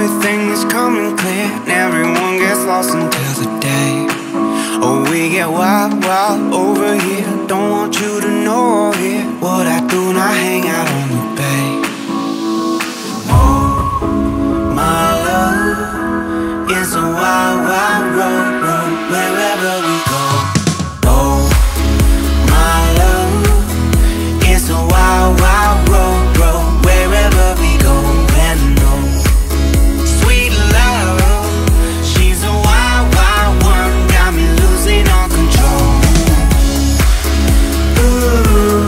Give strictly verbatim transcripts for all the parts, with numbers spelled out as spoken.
everything is coming clear, and everyone gets lost until the day. Oh, we get wild, wild over here. Don't want you to know or hear what I do when I hang out on the bay. Oh, my love, it's a wild, wild road, road, wherever we go. Oh, my love, it's a wild, wild road, road, wherever we go. And no, sweet love, she's a wild, wild one, got me losing all control. Ooh.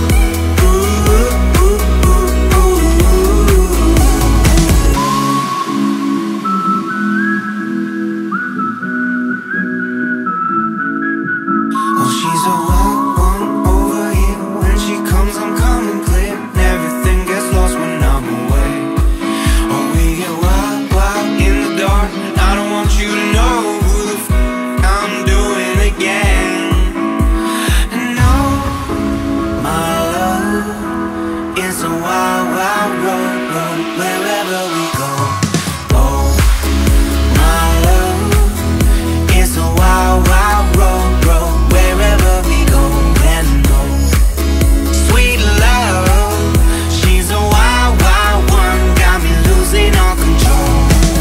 She's a wild one over here. When she comes, I'm coming clear, and everything gets lost when I'm away. Oh, we get wild, wild in the dark. I don't want you to know who the f I'm doing again. And no, my love, it's a wild, wild road, road, wherever we go. Oh, my love, it's a wild, wild road, road, wherever we go. And no, sweet love, she's a wild, wild one, got me losing all control.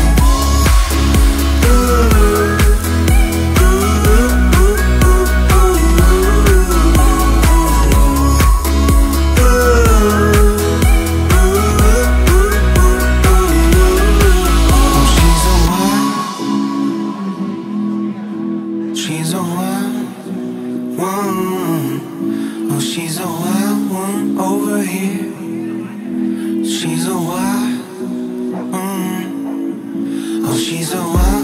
Ooh, ooh, ooh, ooh, ooh, ooh, oh, she's a wild, she's a wild one. Oh, she's a wild one over here. She's a wild one. Oh, she's a wild